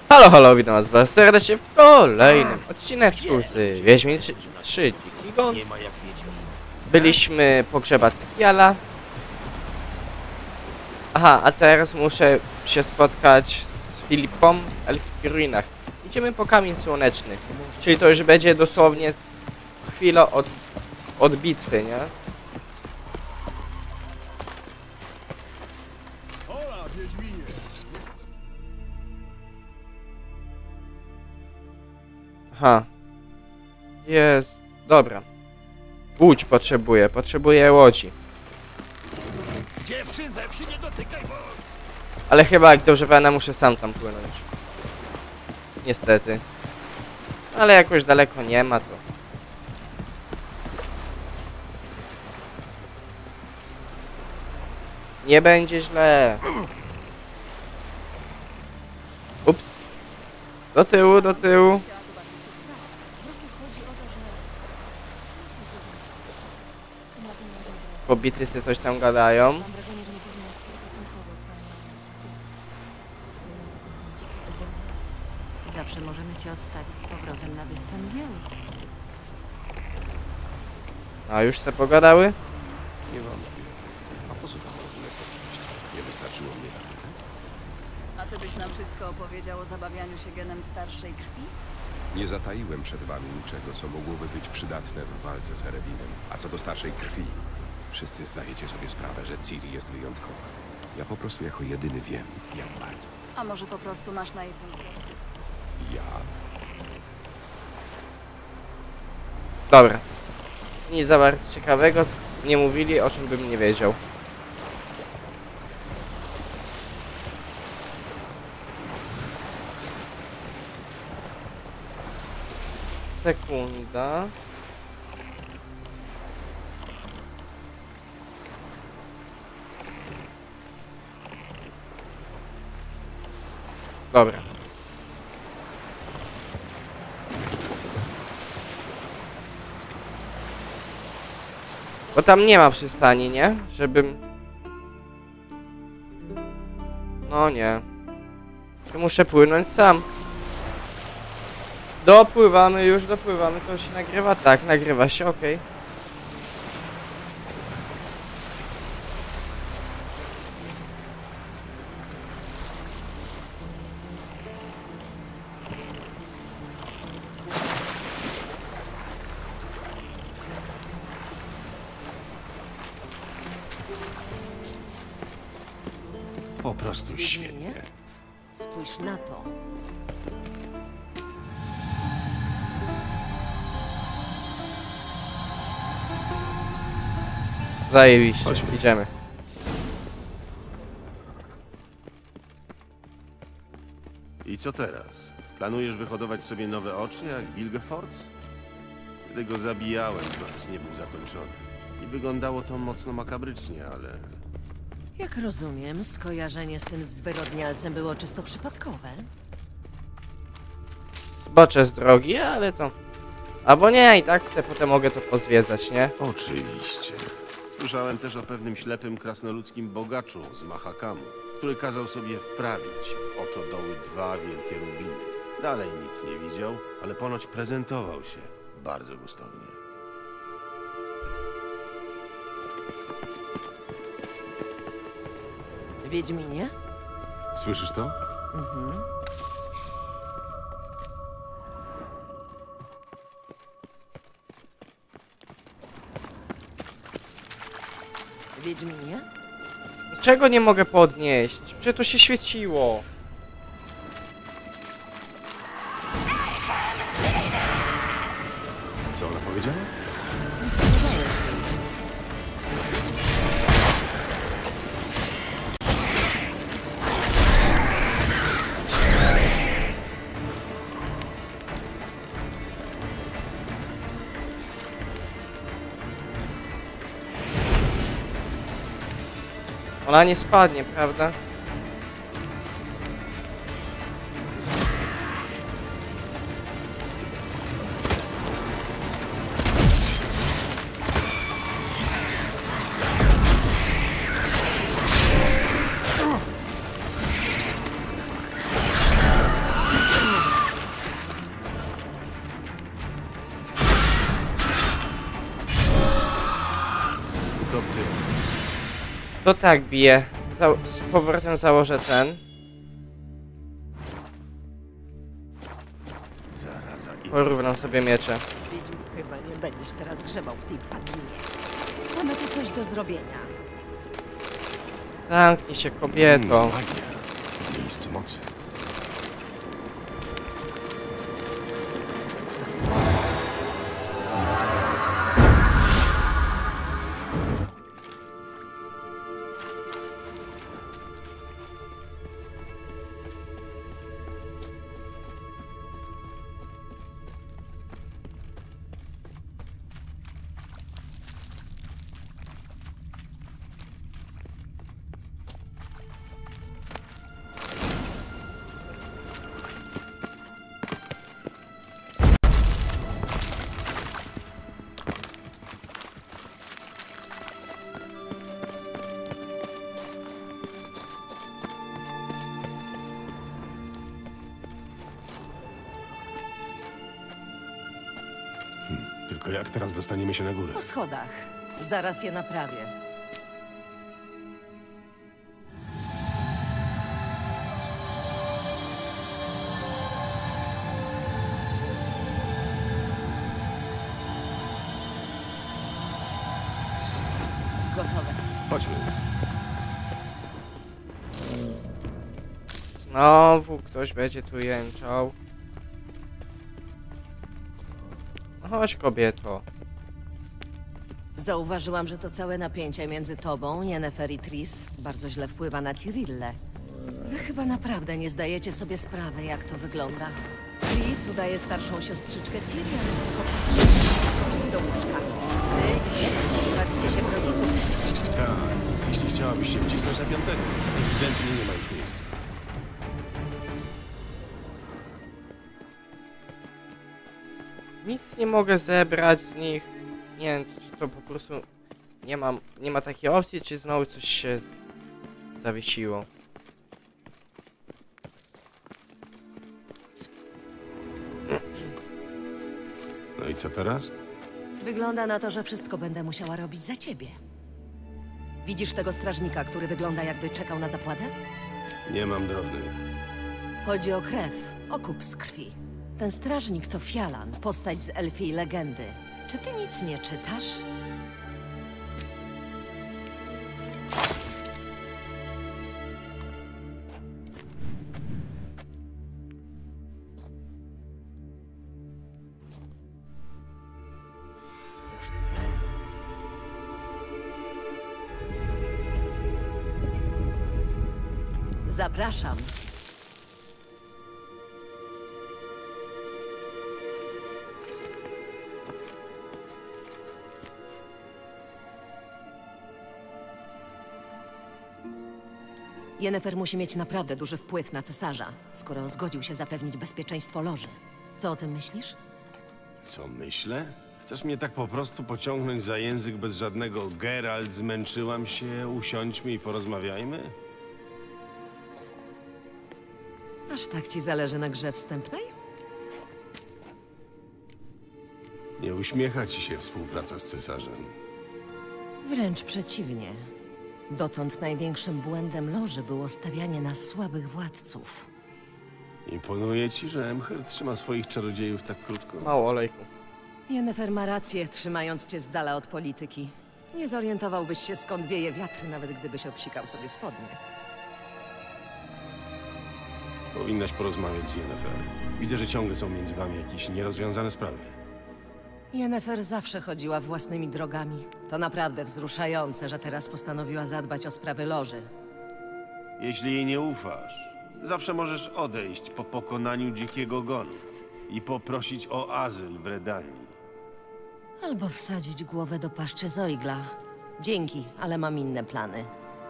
Halo, halo, witam was bardzo serdecznie w kolejnym odcineczku z Wiedźmin 3 Dziki Gon. Byliśmy pogrzebać Skiala. Aha, a teraz muszę się spotkać z Filipą w Elfich Ruinach. Idziemy po kamień słoneczny, czyli to już będzie dosłownie chwilę od bitwy, nie? Aha. Jest. Dobra. Łódź potrzebuję łodzi. Ale chyba, jak dobrze pamiętam, muszę sam tam płynąć. Niestety. Ale jakoś daleko nie ma, to... Nie będzie źle. Ups. Do tyłu, do tyłu. Pobitysy coś tam gadają. Zawsze możemy cię odstawić z powrotem na wyspę Mgieł. A już se pogadały? Nie wątpię. A po co tam w ogóle poszliście? Nie wystarczyło mnie zapytać? A ty byś nam wszystko opowiedział o zabawianiu się genem starszej krwi? Nie zataiłem przed wami niczego, co mogłoby być przydatne w walce z Eredinem. A co do starszej krwi, wszyscy zdajecie sobie sprawę, że Ciri jest wyjątkowa. Ja po prostu jako jedyny wiem, jak bardzo. A może po prostu masz na jej punkt? Ja? Dobra. Nic za bardzo ciekawego nie mówili, o czym bym nie wiedział. Sekunda. Dobra. Bo tam nie ma przystani, nie? Żebym... No nie. Muszę płynąć sam. Dopływamy, już dopływamy. To się nagrywa? Tak, nagrywa się, okej. Po prostu świetnie. Spójrz na to. Zajebiście, Chodźmy. idziemy. I co teraz? Planujesz wyhodować sobie nowe oczy jak Wilgefortz? Gdy go zabijałem, proces nie był zakończony. I wyglądało to mocno makabrycznie, ale... Jak rozumiem, skojarzenie z tym zwyrodnialcem było czysto przypadkowe. Zboczę z drogi, ale to... Albo nie, i tak chcę, potem mogę to pozwiedzać, nie? Oczywiście. Słyszałem też o pewnym ślepym krasnoludzkim bogaczu z Mahakamu, który kazał sobie wprawić w oczodoły 2 wielkie rubiny. Dalej nic nie widział, ale ponoć prezentował się bardzo gustownie. Wiedźminie? Słyszysz to? Wiedźminie? Czego nie mogę podnieść? Przecież to się świeciło. Co ona powiedziała? Nie spodziewałeś się. Ona nie spadnie, prawda? To tak bije. Z powrotem założę ten. Zaraza i... Porównam sobie miecze. Wiedźmu, chyba nie będziesz teraz grzebał w tej padlinie. Mamy tu coś do zrobienia. Zamknij się, kobieto. Magia. Miejsce mocy. Tylko jak teraz dostaniemy się na górę? Po schodach. Zaraz je naprawię. Gotowe. Chodźmy. Znowu ktoś będzie tu jęczał. Chodź, kobieto. Zauważyłam, że to całe napięcie między tobą, Yennefer i Triss bardzo źle wpływa na Cyrillę. Wy chyba naprawdę nie zdajecie sobie sprawy, jak to wygląda. Triss udaje starszą siostrzyczkę Ciri, ale tylko patrzy, skoczyć do łóżka. Wy i Yennefer bawicie się w rodziców. Tak, więc jeśli chciałabyś się wcisnąć na piątego, to ewidentnie nie ma już miejsca. Nic nie mogę zebrać z nich. Nie wiem, czy to po prostu nie ma takiej opcji, czy znowu coś się zawiesiło. No i co teraz? Wygląda na to, że wszystko będę musiała robić za ciebie. Widzisz tego strażnika, który wygląda, jakby czekał na zapłatę? Nie mam drobnych. Chodzi o krew, o kup z krwi. Ten strażnik to Fjalan, postać z elfiej legendy. Czy ty nic nie czytasz? Zapraszam. Yennefer musi mieć naprawdę duży wpływ na cesarza, skoro zgodził się zapewnić bezpieczeństwo loży. Co o tym myślisz? Co myślę? Chcesz mnie tak po prostu pociągnąć za język bez żadnego Geralt, zmęczyłam się, usiądźmy i porozmawiajmy? Aż tak ci zależy na grze wstępnej? Nie uśmiecha ci się współpraca z cesarzem. Wręcz przeciwnie. Dotąd największym błędem loży było stawianie na słabych władców. Imponuje ci, że Emhyr trzyma swoich czarodziejów tak krótko? Mało olejku. Yennefer ma rację, trzymając cię z dala od polityki. Nie zorientowałbyś się, skąd wieje wiatr, nawet gdybyś obsikał sobie spodnie. Powinnaś porozmawiać z Yennefer. Widzę, że ciągle są między wami jakieś nierozwiązane sprawy. Yennefer zawsze chodziła własnymi drogami. To naprawdę wzruszające, że teraz postanowiła zadbać o sprawy loży. Jeśli jej nie ufasz, zawsze możesz odejść po pokonaniu dzikiego gonu i poprosić o azyl w Redanii. Albo wsadzić głowę do paszczy Zoigla. Dzięki, ale mam inne plany.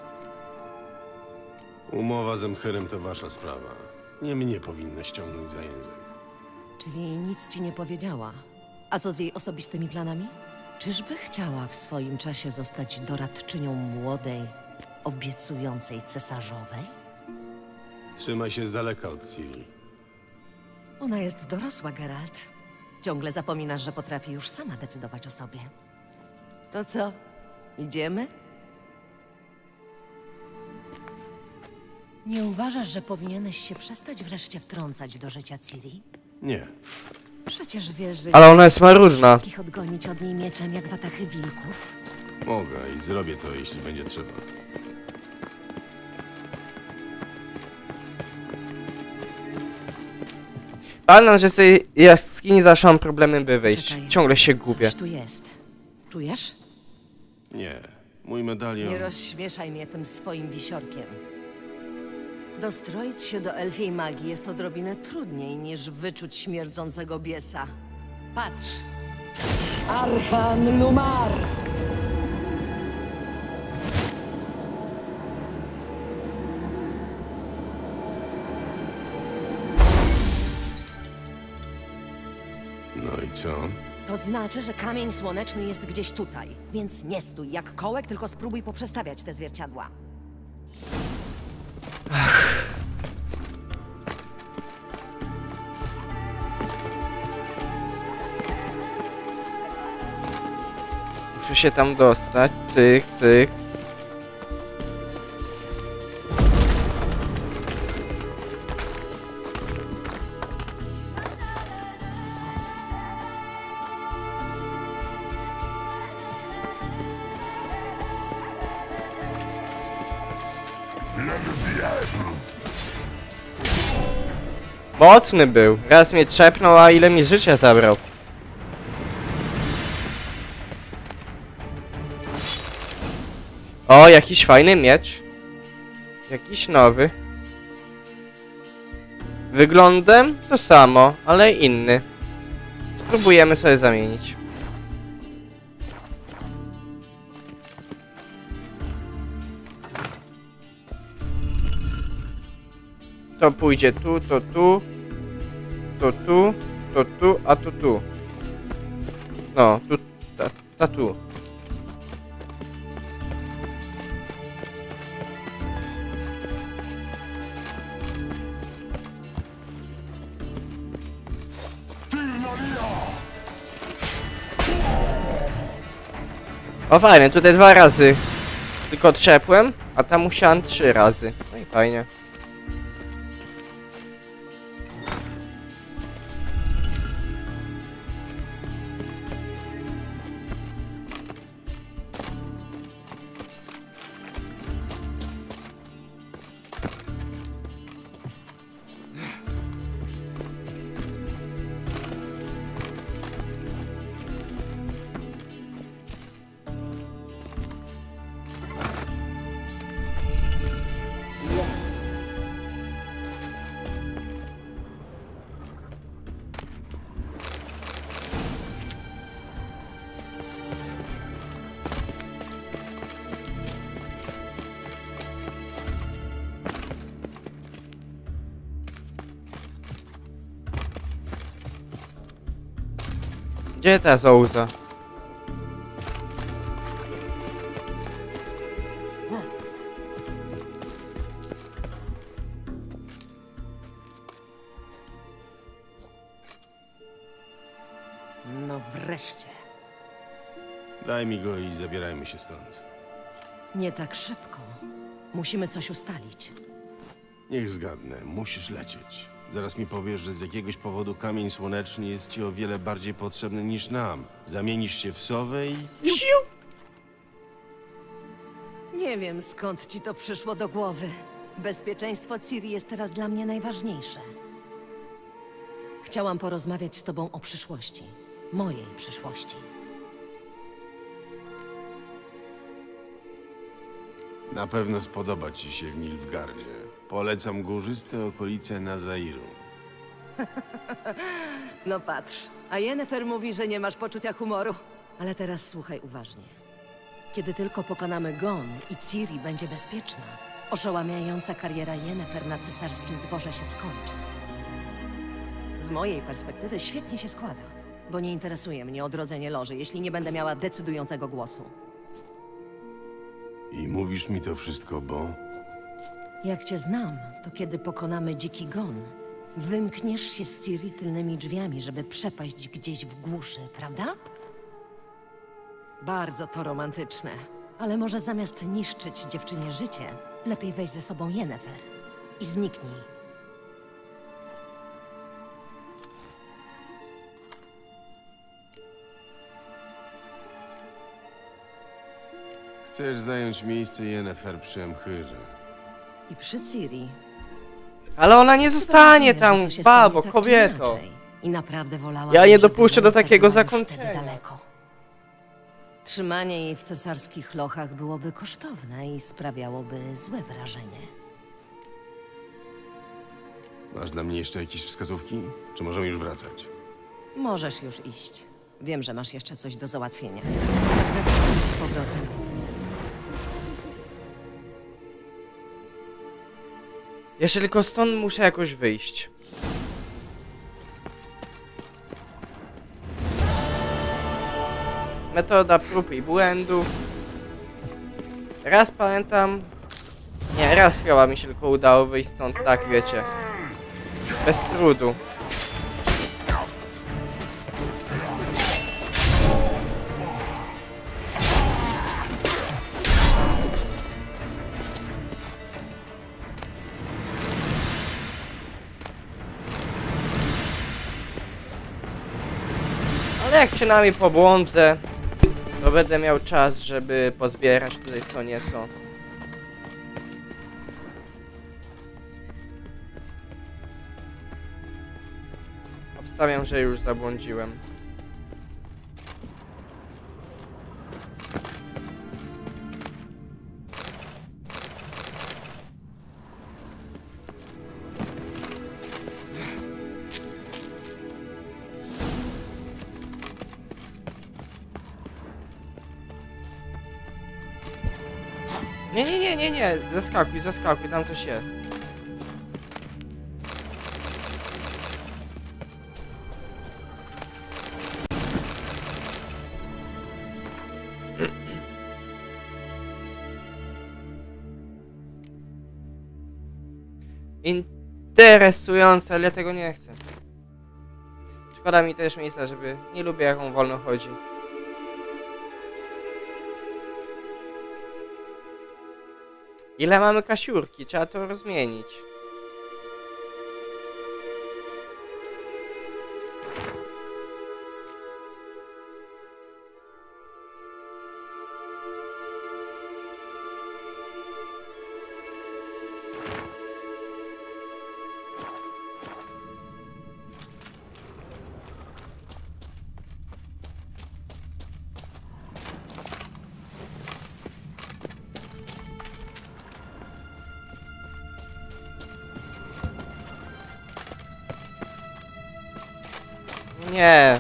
Umowa z Emhyrem to wasza sprawa. Nie mnie powinnaś ciągnąć za język. Czyli nic ci nie powiedziała. A co z jej osobistymi planami? Czyżby chciała w swoim czasie zostać doradczynią młodej, obiecującej cesarzowej? Trzymaj się z daleka od Ciri. Ona jest dorosła, Geralt. Ciągle zapominasz, że potrafi już sama decydować o sobie. To co? Idziemy? Nie uważasz, że powinieneś się przestać wreszcie wtrącać do życia Ciri? Nie. Przecież wiesz, że... Ale ona jest marudna. ...wszystkich odgonić od niej mieczem jak watachy wilków. Mogę i zrobię to, jeśli będzie trzeba. Pamiętam, że z tej jaskini zawsze mam problemy, by wyjść. Czekaj. Ciągle się gubię. Coś tu jest. Czujesz? Nie. Mój medalion... Nie rozśmieszaj mnie tym swoim wisiorkiem. Dostroić się do elfiej magii jest odrobinę trudniej niż wyczuć śmierdzącego biesa. Patrz! Archan Lumar! No i co? To znaczy, że kamień słoneczny jest gdzieś tutaj. Więc nie stój jak kołek, tylko spróbuj poprzestawiać te zwierciadła. Muszę się tam dostać. Cyk, cyk. Mocny był. Raz mnie trzepnął, a ile mi życia zabrał. O, jakiś fajny miecz. Jakiś nowy. Wyglądem to samo, ale inny. Spróbujemy sobie zamienić. To pójdzie tu, to tu. To tu, to tu, a to tu. No, tu, ta tu. O fajnie, tutaj 2 razy tylko trzepłem, a tam musiałem 3 razy. No i fajnie. Gdzie ta Zouza? No wreszcie. Daj mi go i zabierajmy się stąd. Nie tak szybko. Musimy coś ustalić. Niech zgadnę, musisz lecieć. Zaraz mi powiesz, że z jakiegoś powodu kamień słoneczny jest ci o wiele bardziej potrzebny niż nam. Zamienisz się w sowę i... Nie wiem, skąd ci to przyszło do głowy. Bezpieczeństwo Ciri jest teraz dla mnie najważniejsze. Chciałam porozmawiać z tobą o przyszłości. Mojej przyszłości. Na pewno spodoba ci się w Nilfgaardzie. Polecam górzyste okolice Nazairu. No patrz, a Yennefer mówi, że nie masz poczucia humoru. Ale teraz słuchaj uważnie. Kiedy tylko pokonamy Gon i Ciri będzie bezpieczna, oszałamiająca kariera Yennefer na cesarskim dworze się skończy. Z mojej perspektywy świetnie się składa, bo nie interesuje mnie odrodzenie loży, jeśli nie będę miała decydującego głosu. I mówisz mi to wszystko, bo... Jak cię znam, to kiedy pokonamy dziki Gon, wymkniesz się z Ciri tylnymi drzwiami, żeby przepaść gdzieś w głuszy, prawda? Bardzo to romantyczne. Ale może zamiast niszczyć dziewczynie życie, lepiej weź ze sobą Yennefer. i zniknij. Chcesz zająć miejsce Yennefer przy Emhyrze. I przy Ciri. Ale ona nie zostanie Że tam, to się babo, stanie tak czy kobieto. inaczej. I naprawdę wolałabym, Ja nie żeby dopuszczę do Yennefer takiego była już zakończenia. wtedy daleko. Trzymanie jej w cesarskich lochach byłoby kosztowne i sprawiałoby złe wrażenie. Masz dla mnie jeszcze jakieś wskazówki? Czy możemy już wracać? Możesz już iść. Wiem, że masz jeszcze coś do załatwienia. Wracamy z powrotem. Jeszcze tylko stąd muszę jakoś wyjść. Metoda prób i błędów. Raz pamiętam... Nie, raz chyba mi się tylko udało wyjść stąd, tak wiecie. Bez trudu. Ale jak przynajmniej pobłądzę, to będę miał czas, żeby pozbierać tutaj co nieco. Obstawiam, że już zabłądziłem. Nie, zaskakuj, tam coś jest. Interesujące, ale ja tego nie chcę. Szkoda mi też miejsca, żeby... Nie lubię, jak on wolno chodzi. Ile mamy kasiurki? Trzeba to rozmienić. Nie.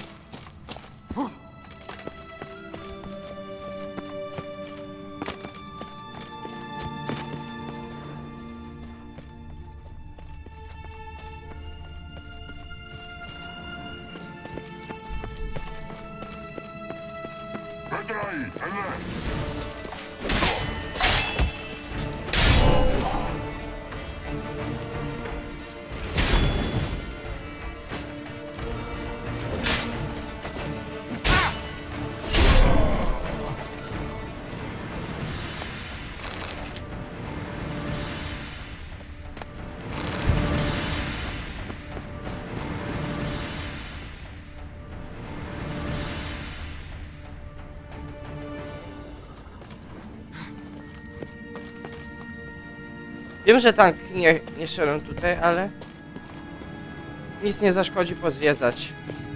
Wiem, że tak nie szedłem tutaj, ale nic nie zaszkodzi pozwiedzać.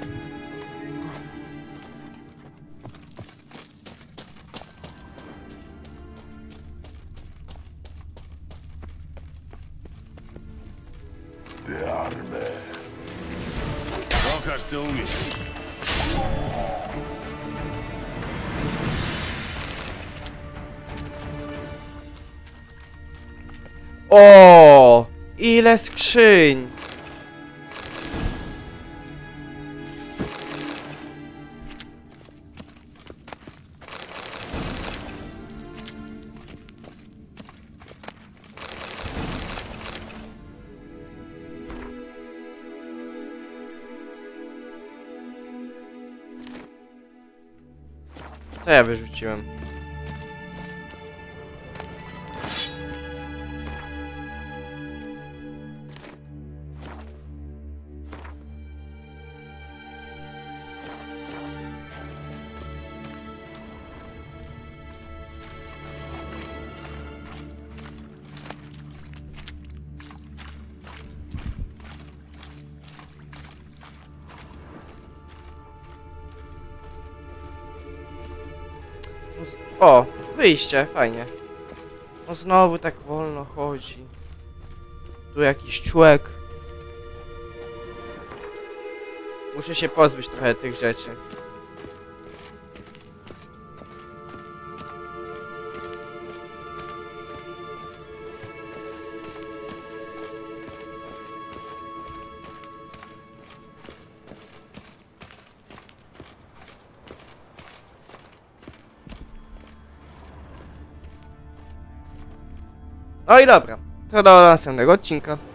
Pokaż, co umiesz. O, ile skrzyń! Co ja wyrzuciłem? O, wyjście, fajnie. No znowu tak wolno chodzi. Tu jakiś człek. Muszę się pozbyć trochę tych rzeczy. No i dobra, to do następnego odcinka.